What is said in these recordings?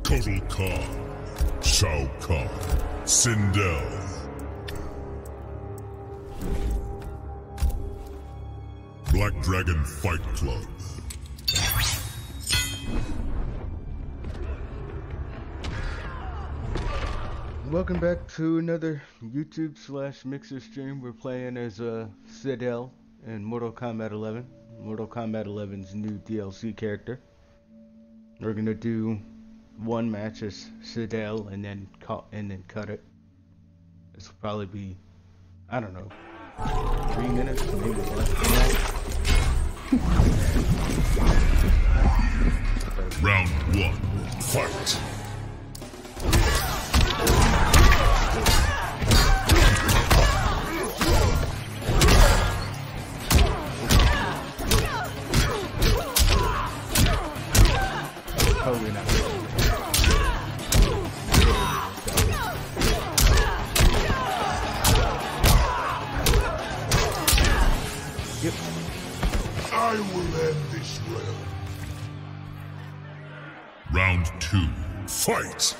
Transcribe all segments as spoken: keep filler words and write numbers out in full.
Kotal Khan, Shao Kahn, Sindel. Black Dragon Fight Club. Welcome back to another YouTube slash Mixer stream. We're playing as uh, Sindel in Mortal Kombat eleven. Mortal Kombat eleven's new D L C character. We're gonna do one match as Sindel and then cut and then cut it. This will probably be, I don't know, three minutes, maybe less than that. Round one, fight. Totally not. Yep. I will end this realm. Round two, fight!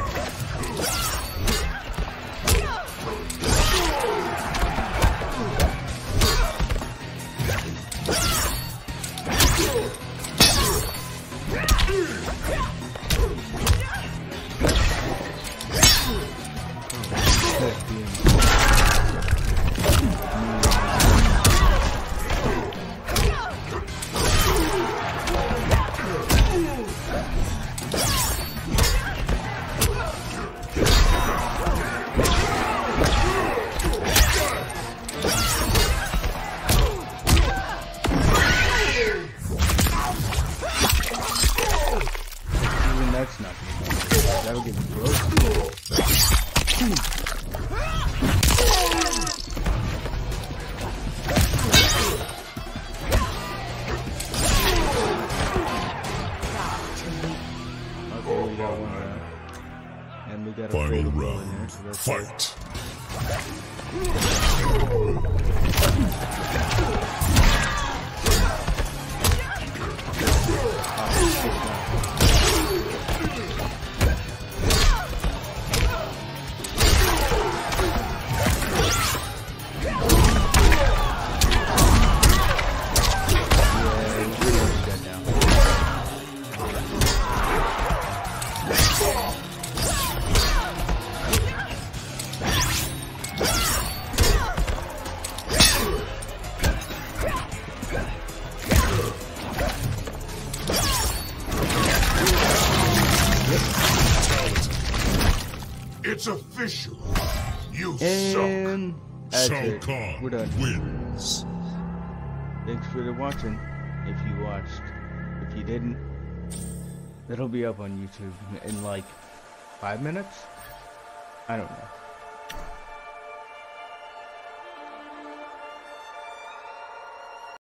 That's not good. That'll get me broke. Okay, we got one round. And we got a final round. round. In there, so that's Fight. It's official. You and suck. Shao Kahn we're done. Wins. Thanks for watching. If you watched, if you didn't, it'll be up on YouTube in like five minutes. I don't know.